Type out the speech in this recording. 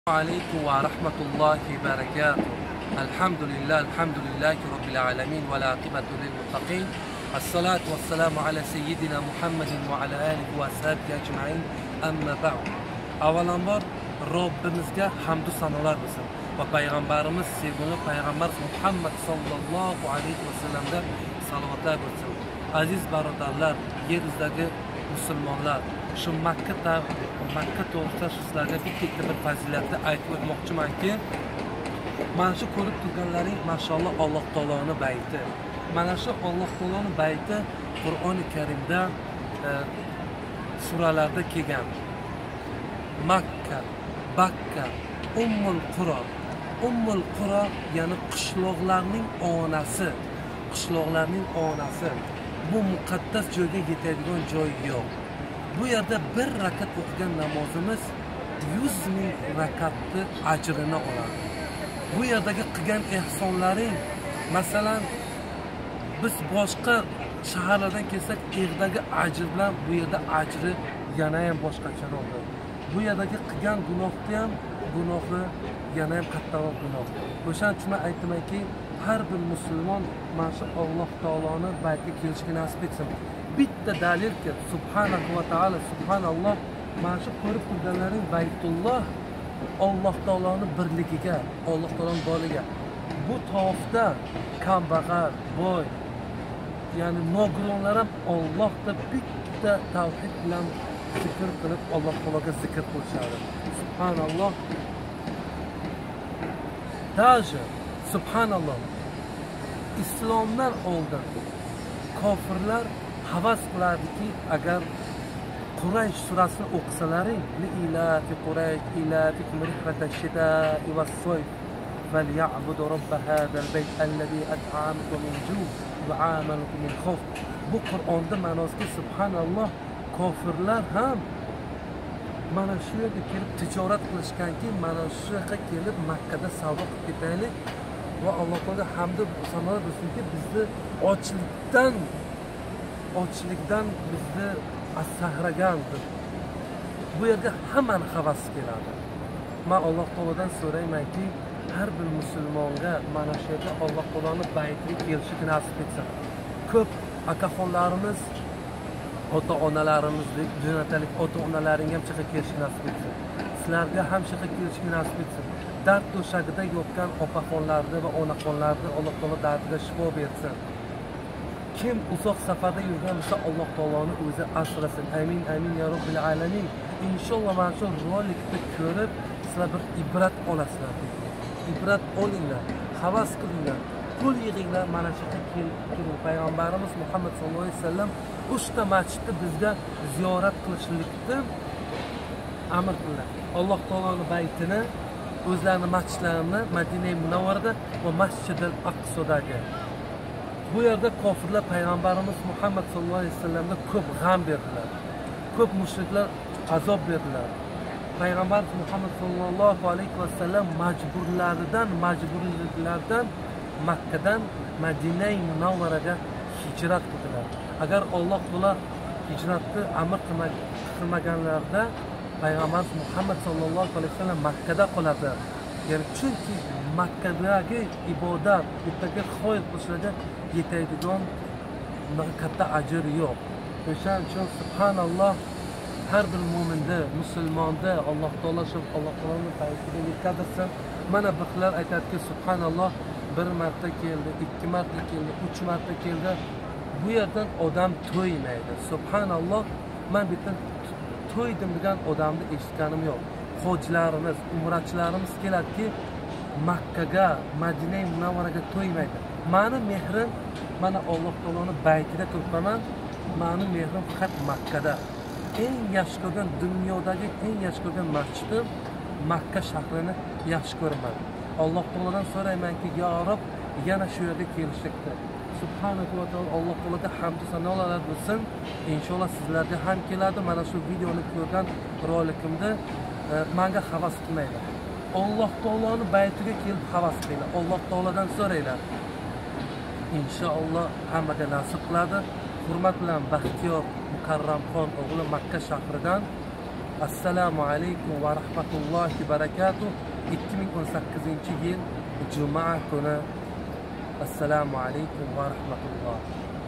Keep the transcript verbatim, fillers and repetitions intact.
عليكم ورحمة الله وبركاته. الحمد لله الحمد لله رب العالمين والعاقبة للمتقين. الصلاة والسلام على سيدنا محمد وعلى آله وصحبه أجمعين. أما بعد. Avvalambor Robbimizga hamd va sanolar bo'lsin va payg'ambarimiz sevgili payg'ambar Muhammad sallallohu alayhi vasallamga salovatlar bo'lsin. Aziz birodarlar, yer yuzidagi musulmonlar, shu Makka Makka to'g'risida sizlarga bitta bir fazilatni aytib o'tmoqchimanki, mana shu ko'rib turganlaring mashalloh Alloh taoloning bayti. Mana shu Alloh taoloning bayti Qur'oni Karimda e, suralarda kelgan. Makka, Bakka, Ummul Qura. Ummul Qura ya'ni qishloqlarning onasi. Qishloqlarning onasi. Bu muqaddas joyga yetadigan joy yo'q. Bu yerda bir rakat o'qigan namozimiz yuz ming rakatni ajrini oladi. Bu yerdagi qilgan ehsonlaring, masalan, biz boshqa shaharlardan kelsak, yerdagi ajr bilan bu yerda ajri yana ham boshqacharoq. Bu yerdagi qilgan gunohni ham gunohi yana ham kattaroq gunoh. O'shaning uchun aytmanki, har bir musulmon mana shu Alloh taoloning baytiga kelishga nasib etsin. Bitta dalilki subhanahu va taala subhanalloh, mana shu ko'rib turganlaring Baytulloh Alloh taoloning birligiga, Alloh taoloning borligiga. Bu tavofda kambag'al, boy, ya'ni nogironlar ham Allohda bitta tavhid bilan zikr qilib Alloh taologa zikr qilishadi. Subhanalloh. Даже subhanalloh, islomdan oldin kofirlar havas qilardiki, agar Quraysh surasini o'qisalaring, li ilafi Quraysh ilafikum rihlatash shita'i was-sayf falyabudu robb hadal bayt allazi at'amakum min ju' va amanakum min khawf. Bu Qur'onda ma'nosida subhanalloh, kofirlar ham mana shu yerga kelib tijorat qilishganki, mana shu yerga kelib Makkada savdo qilib ketaylik va Alloh taolaga hamd va sanolar bo'lsinki, bizni ochlikdan ochlikdan bizni asragandir. Bu yerga hammani havas keladi. Men Alloh taoladan so'raymanki, har bir musulmonga mana shu yerda Alloh taolaning baytiga kelishni nasib etsin. Ko'p akaxonlarimiz, ota-onalarimizni jo'natalik, ota-onalaring ham chiqib kelishni nasib etsin. Sizlarga ham chiqib kelishni nasib etsin. Dard to'shagida yotgan opaxonlarni va onaxonlarni Alloh taolo dardiga shifo bersin. Kim uzoq safarda yurgan bo'lsa, Alloh taoloning o'zi asrasin. Amin, amin ya robbil alamin. Inshaalloh mana shu rolikni ko'rib, sizlar bir ibrat olasizlar. Ibrat olinglar, havas qilinglar, pul yig'inglar, mana shu kelib payg'ambarimiz Muhammad sallallohu alayhi vasallam uchta masjidni bizga ziyorat qilishlikni amr qildi. Alloh taoloning baytini, o'zlarining masjidlarini Madina Munavvarada va Masjidil Aqsodagi. Bu yerda kofirlar payg'ambarimiz Muhammad sallallohu alayhi vasallamga ko'p g'am berdilar. Ko'p mushriklar azob berdilar. Payg'ambar Muhammad sallallohu alayhi vasallam majburlaridan, majburliklardan Makkadan Madina Munavvaraga hijrat qildilar. Agar Alloh taolo hijratni amr qilmaganlarida payg'ambar Muhammad sallallohu alayhi vasallam Makkada qoladi. Ya'ni chunki Makkadagi ibodat, bittaga xoyr qilishlarga yetadigan katta ajr yo'q. O'shaning uchun subhanalloh, har bir mo'minda, musulmonda Alloh taolo shu Alloh taoloning baytiga yetkazsin. Mana biqlar aytadiki, subhanalloh, bir marta keldi, ikki marta keldi, uch marta keldi. Bu yerdan odam to'ymaydi. Subhanalloh, men bitta to'ydim degan odamni eshitganim yo'q. Hojilarimiz, umrachilarimiz keladiki, Makkaga, Madina Munavvaraga to'ymaydi. Meni mehrim mana Alloh taoloning baytida turibman. Meni mehrim faqat Makkada. Eng yaxshi ko'rgan, dunyodagi eng yaxshi ko'rgan masjidim Makka shahrini yaxshi ko'raman. Alloh taolodan so'raymanki, ya Rob, yana shu yerga kelishlikdir. Subhanahu va taolo Alloh taologa hamd va sanolar bo'lsin. Inshaalloh sizlarga ham keladi. Mana shu videoni ko'rgan rolikimda e, menga havas qilmaydi. Alloh taoloning baytiga kelib havas qilinglar. Alloh taolodan so'ranglar. Inshaalloh hammaga nasib qiladi. Hurmat bilan Baxtiyor Mukarramxon o'g'li Makka shahridan Assalomu alaykum va rahmatullohi barakatuh. ikki ming o'n sakkizinchi yil Juma kuni. Assalomu alaykum va rahmatulloh.